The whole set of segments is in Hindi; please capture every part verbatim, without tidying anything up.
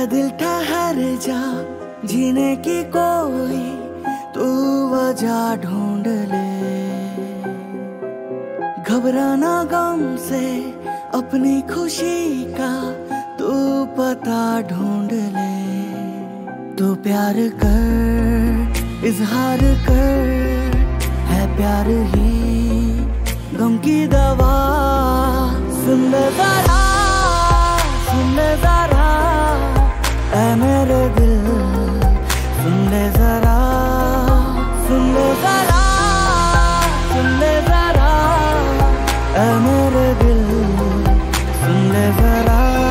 दिल ठहर जा, जीने की कोई तू वजह ढूंढ ले। घबराना गम से अपनी खुशी का तू पता ढूंढ ले। तू प्यार कर, इजहार कर, है प्यार ही गम की दवा। सुन ले जरा, सुन ले जरा, ऐ मेरे दिल, सुन ले जरा, सुन ले जरा, सुन ले जरा, ऐ मेरे दिल, सुन ले जरा।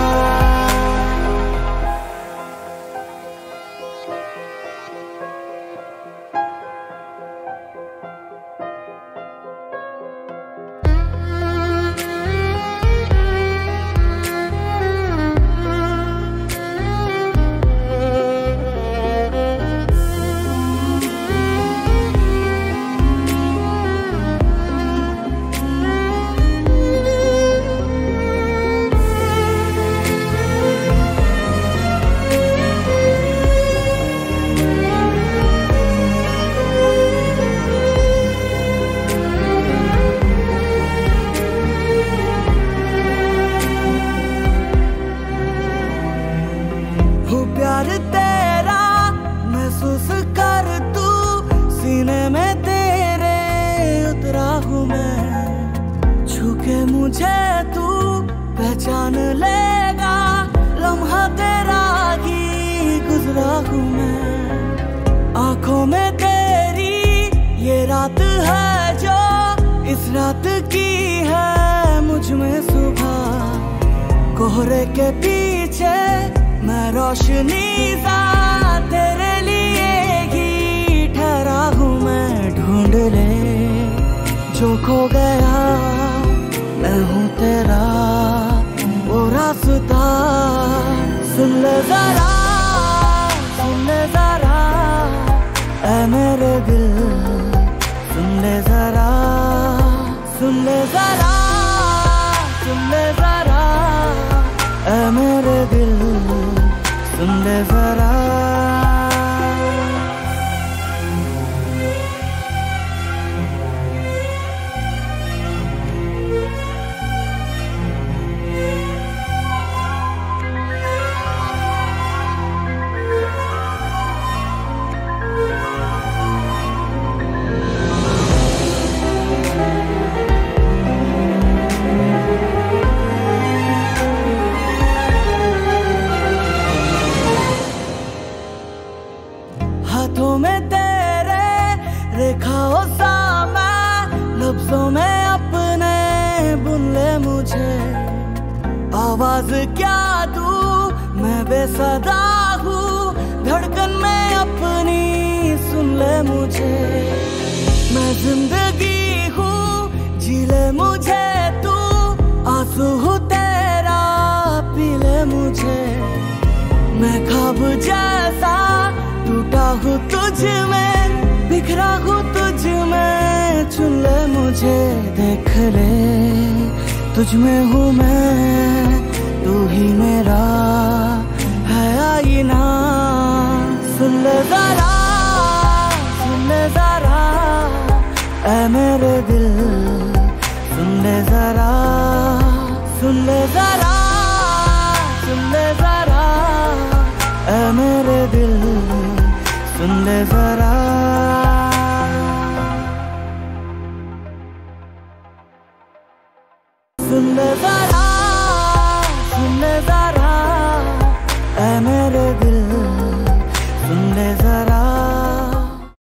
प्यार तेरा महसूस कर तू, सीने में तेरे उतरा हूँ मैं। छू के मुझे तू पहचान लेगा, लम्हा तेरा ही गुजरा हूँ मैं। आंखों में तेरी ये रात है जो इस रात की है मुझ में सुबह। कोहरे के पीछे मैं रोशनी सा तेरे लिए ही ठहरा हूँ मैं। ढूंढ ले जो खो गया, मैं हूँ तेरा वो रास्ता। सुन ले जरा, सुन ले जरा, ऐ मेरे दिल, सुन ले जरा, सुन ले जरा, सुन ले जरा, ऐ मेरे दिल, सुन ले जरा। हाथों में तेरे रेखाओं सा मैं, लफ्जों में अपने बुन ले मुझे। आवाज क्या दूं मैं बेसदा हूँ, धड़कन में अपनी सुन ले मुझे। मैं जिंदगी हूँ जी ले मुझे तू, आंसू हूँ तेरा पी ले मुझे। मैं ख्वाब जैसा टूटा हूँ तुझ में, बिखरा हूँ तुझ में, चुन ले मुझे। देख ले तुझ में हूँ मैं, तू ही मेरा है आईना। सुन ले जरा, सुन ले जरा, ऐ मेरे दिल, सुन ले जरा, सुन ले जरा, सुन ले जरा, ऐ मेरे दिल, सुन ले जरा।